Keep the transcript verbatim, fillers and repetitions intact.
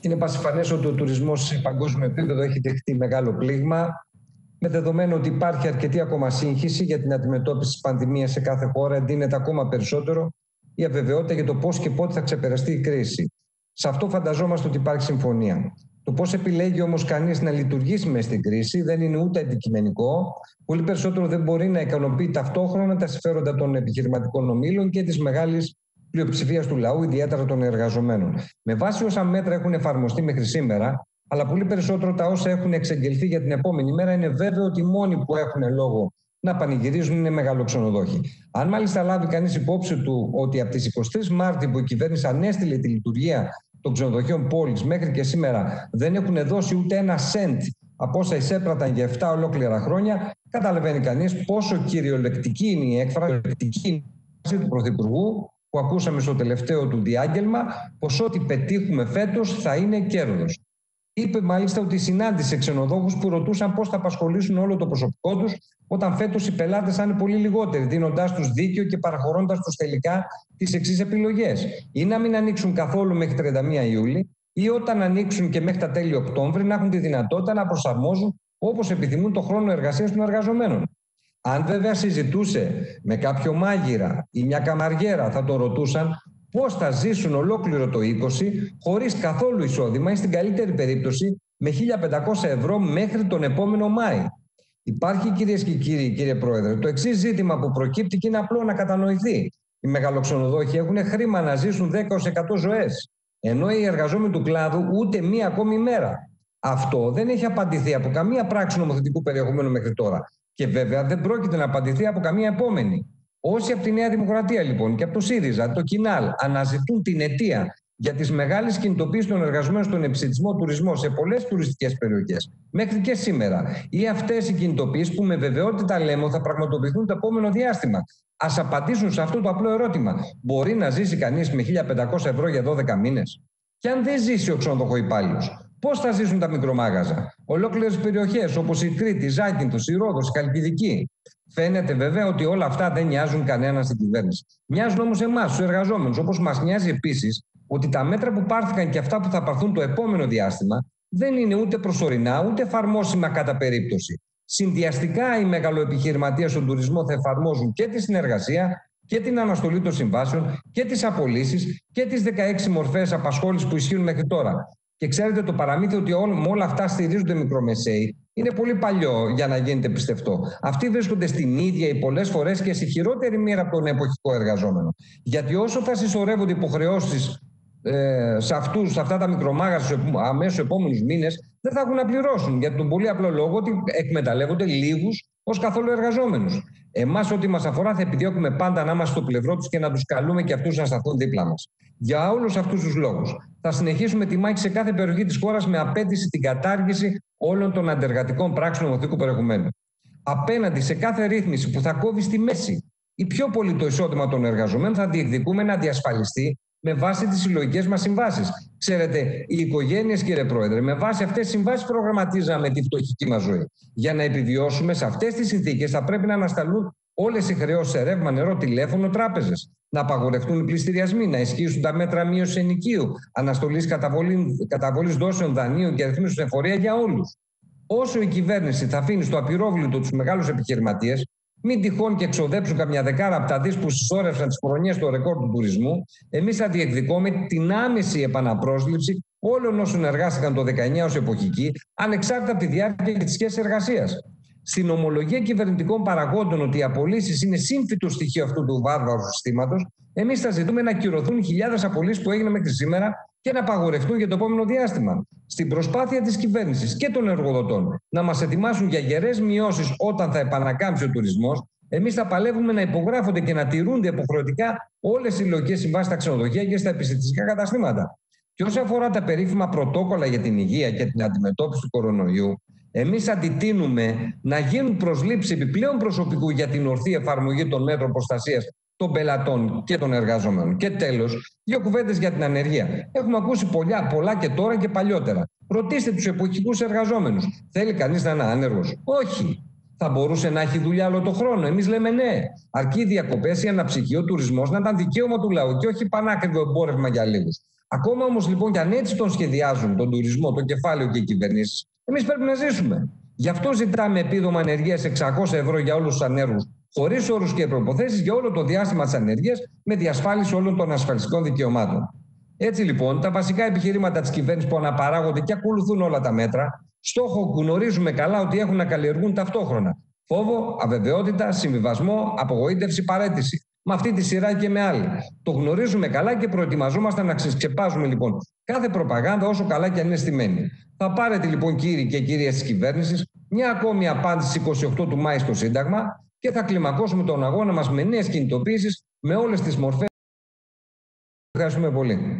Είναι πασιφανές ότι ο τουρισμός σε παγκόσμιο επίπεδο έχει δεχτεί μεγάλο πλήγμα, με δεδομένο ότι υπάρχει αρκετή ακόμα σύγχυση για την αντιμετώπιση της πανδημίας σε κάθε χώρα, εντείνεται ακόμα περισσότερο η αβεβαιότητα για το πώς και πότε θα ξεπεραστεί η κρίση. Σε αυτό φανταζόμαστε ότι υπάρχει συμφωνία. Το πώς επιλέγει όμως κανείς να λειτουργήσει μες στην κρίση δεν είναι ούτε αντικειμενικό, πολύ περισσότερο δεν μπορεί να ικανοποιεί ταυτόχρονα τα συμφέροντα των επιχειρηματικών ομίλων και της μεγάλης πλειοψηφίας του λαού, ιδιαίτερα των εργαζομένων. Με βάση όσα μέτρα έχουν εφαρμοστεί μέχρι σήμερα, αλλά πολύ περισσότερο τα όσα έχουν εξεγγελθεί για την επόμενη μέρα, είναι βέβαιο ότι οι μόνοι που έχουν λόγο να πανηγυρίζουν είναι μεγαλοξενοδόχοι. Αν μάλιστα λάβει κανείς υπόψη του ότι από τις εικοστή τρίτη Μάρτη που η κυβέρνηση ανέστειλε τη λειτουργία των ξενοδοχείων πόλης μέχρι και σήμερα δεν έχουν δώσει ούτε ένα σεντ από όσα εισέπραταν για επτά ολόκληρα χρόνια, καταλαβαίνει κανείς πόσο κυριολεκτική είναι η έκφραση του Πρωθυπουργού που ακούσαμε στο τελευταίο του διάγγελμα, πως ό,τι πετύχουμε φέτος θα είναι κέρδος. Είπε μάλιστα ότι συνάντησε ξενοδόχους που ρωτούσαν πώς θα απασχολήσουν όλο το προσωπικό τους, όταν φέτος οι πελάτες θα είναι πολύ λιγότεροι, δίνοντάς τους δίκιο και παραχωρώντας τους τελικά τις εξής επιλογές. Ή να μην ανοίξουν καθόλου μέχρι τριάντα μία Ιούλη, ή όταν ανοίξουν και μέχρι τα τέλη Οκτώβρη να έχουν τη δυνατότητα να προσαρμόζουν όπως επιθυμούν το χρόνο εργασίας των εργαζομένων. Αν βέβαια συζητούσε με κάποιο μάγειρα ή μια καμαριέρα, θα το ρωτούσαν πώς θα ζήσουν ολόκληρο το είκοσι χωρίς καθόλου εισόδημα ή στην καλύτερη περίπτωση με χίλια πεντακόσια ευρώ μέχρι τον επόμενο Μάη. Υπάρχει, κυρίες και κύριοι, κύριε Πρόεδρε, το εξής ζήτημα που προκύπτει και είναι απλό να κατανοηθεί. Οι μεγαλοξενοδόχοι έχουν χρήμα να ζήσουν δέκα έως εκατό ζωές, ενώ οι εργαζόμενοι του κλάδου ούτε μία ακόμη μέρα. Αυτό δεν έχει απαντηθεί από καμία πράξη νομοθετικού περιεχομένου μέχρι τώρα. Και βέβαια δεν πρόκειται να απαντηθεί από καμία επόμενη. Όσοι από τη Νέα Δημοκρατία λοιπόν και από το ΣΥΡΙΖΑ, το ΚΙΝΑΛ, αναζητούν την αιτία για τις μεγάλες κινητοποίησεις των εργαζομένων στον επισιτισμό τουρισμό σε πολλές τουριστικές περιοχές, μέχρι και σήμερα, ή αυτές οι κινητοποίησεις που με βεβαιότητα λέμε θα πραγματοποιηθούν το επόμενο διάστημα, ας απαντήσουν σε αυτό το απλό ερώτημα. Μπορεί να ζήσει κανείς με χίλια πεντακόσια ευρώ για δώδεκα μήνες? Και αν δεν ζήσει ο ξενοδοχοϊπάλληλος, πώς θα ζήσουν τα μικρομάγαζα? Ολόκληρες περιοχές όπως η Κρήτη, η Ζάκυνθος, η Ρόδος, η Χαλκιδική. Φαίνεται βέβαια ότι όλα αυτά δεν νοιάζουν κανέναν στην κυβέρνηση. Νοιάζουν όμως εμάς, τους εργαζόμενους, όπως μας νοιάζει επίσης ότι τα μέτρα που πάρθηκαν και αυτά που θα πάρθουν το επόμενο διάστημα δεν είναι ούτε προσωρινά ούτε εφαρμόσιμα κατά περίπτωση. Συνδυαστικά οι μεγαλοεπιχειρηματίες στον τουρισμό θα εφαρμόζουν και τη συνεργασία και την αναστολή των συμβάσεων και τις απολύσεις και τις δεκαέξι μορφές απασχόλησης που ισχύουν μέχρι τώρα. Και ξέρετε, το παραμύθι ότι όλα, με όλα αυτά στηρίζονται μικρομεσαίοι είναι πολύ παλιό για να γίνεται πιστευτό. Αυτοί βρίσκονται στην ίδια ή πολλές φορές και σε χειρότερη μοίρα από τον εποχικό εργαζόμενο. Γιατί όσο θα συσσωρεύονται υποχρεώσεις ε, σε, αυτούς, σε αυτά τα μικρομάγαζα στους αμέσως επόμενους μήνες, δεν θα έχουν να πληρώσουν. Για τον πολύ απλό λόγο ότι εκμεταλλεύονται λίγους ως καθόλου εργαζόμενους. Εμάς, ό,τι μας αφορά, θα επιδιώκουμε πάντα να είμαστε στο πλευρό τους και να τους καλούμε και αυτούς να σταθούν δίπλα μας. Για όλους αυτούς τους λόγους, θα συνεχίσουμε τη μάχη σε κάθε περιοχή της χώρας με απέτηση την κατάργηση όλων των αντεργατικών πράξεων νομοθετικού περιεχομένου. Απέναντι σε κάθε ρύθμιση που θα κόβει στη μέση ή πιο πολύ το εισόδημα των εργαζομένων, θα διεκδικούμε να διασφαλιστεί με βάση τις συλλογικές μας συμβάσεις. Ξέρετε, οι οικογένειες, κύριε Πρόεδρε, με βάση αυτές τις συμβάσεις προγραμματίζαμε τη φτωχική μας ζωή. Για να επιβιώσουμε σε αυτές τις συνθήκες, θα πρέπει να ανασταλούν όλες οι χρεώσεις σε ρεύμα, νερό, τηλέφωνο, τράπεζες. Να απαγορευτούν οι πληστηριασμοί, να ισχύσουν τα μέτρα μείωσης ενοικίου, αναστολής καταβολής δόσεων δανείων και ρυθμίσεων σε εφορία για όλους. Όσο η κυβέρνηση θα αφήνει στο απειρόβλητο τους μεγάλους επιχειρηματίες, μην τυχόν και εξοδέψουν καμιά δεκάρα από τα δις που συσσόρευσαν τις χρονιές στο ρεκόρ του τουρισμού, εμείς θα διεκδικούμε την άμεση επαναπρόσληψη όλων όσων εργάστηκαν το δεκαεννιά ως εποχικοί, ανεξάρτητα από τη διάρκεια και τη σχέση εργασίας. Στην ομολογία κυβερνητικών παραγόντων ότι οι απολύσεις είναι σύμφυτο στοιχείο αυτού του βάρβαρου συστήματος, εμείς θα ζητούμε να κυρωθούν χιλιάδες απολύσεις που έγιναν μέχρι σήμερα και να απαγορευτούν για το επόμενο διάστημα. Στην προσπάθεια της κυβέρνησης και των εργοδοτών να μας ετοιμάσουν για γερές μειώσεις όταν θα επανακάμψει ο τουρισμός, εμείς θα παλεύουμε να υπογράφονται και να τηρούνται υποχρεωτικά όλες οι συλλογικές συμβάσεις στα ξενοδοχεία και στα επιστημιστικά καταστήματα. Και όσον αφορά τα περίφημα πρωτόκολλα για την υγεία και την αντιμετώπιση του κορονοϊού, εμείς αντιτείνουμε να γίνουν προσλήψεις επιπλέον προσωπικού για την ορθή εφαρμογή των μέτρων προστασίας των πελατών και των εργαζομένων. Και τέλος, δύο κουβέντες για την ανεργία. Έχουμε ακούσει πολλά, πολλά και τώρα και παλιότερα. Ρωτήστε τους εποχικούς εργαζόμενους. Θέλει κανείς να είναι άνεργος? Όχι. Θα μπορούσε να έχει δουλειά όλο το χρόνο? Εμείς λέμε ναι. Αρκεί οι διακοπές, η αναψυχή, ο τουρισμός να ήταν δικαίωμα του λαού και όχι πανάκριβο εμπόρευμα για λίγους. Ακόμα όμως λοιπόν, και αν έτσι τον σχεδιάζουν, τον τουρισμό, το κεφάλαιο και οι κυβερνήσεις, εμείς πρέπει να ζήσουμε. Γι' αυτό ζητάμε επίδομα ανεργίας εξακόσια ευρώ για όλους τους ανέργους, χωρίς όρους και προϋποθέσεις για όλο το διάστημα της ανεργίας, με διασφάλιση όλων των ασφαλιστικών δικαιωμάτων. Έτσι λοιπόν, τα βασικά επιχειρήματα της κυβέρνησης που αναπαράγονται και ακολουθούν όλα τα μέτρα, στόχο γνωρίζουμε καλά ότι έχουν να καλλιεργούν ταυτόχρονα φόβο, αβεβαιότητα, συμβιβασμό, απογοήτευση, παραίτηση. Με αυτή τη σειρά και με άλλη. Το γνωρίζουμε καλά και προετοιμαζόμαστε να ξεσκεπάζουμε λοιπόν κάθε προπαγάνδα, όσο καλά και αν είναι στημένη. Θα πάρετε λοιπόν, κύριοι και κυρίες της κυβέρνησης, μια ακόμη απάντηση είκοσι οκτώ του Μάη στο Σύνταγμα και θα κλιμακώσουμε τον αγώνα μας με νέες κινητοποίησεις, με όλες τις μορφές. Ευχαριστούμε πολύ.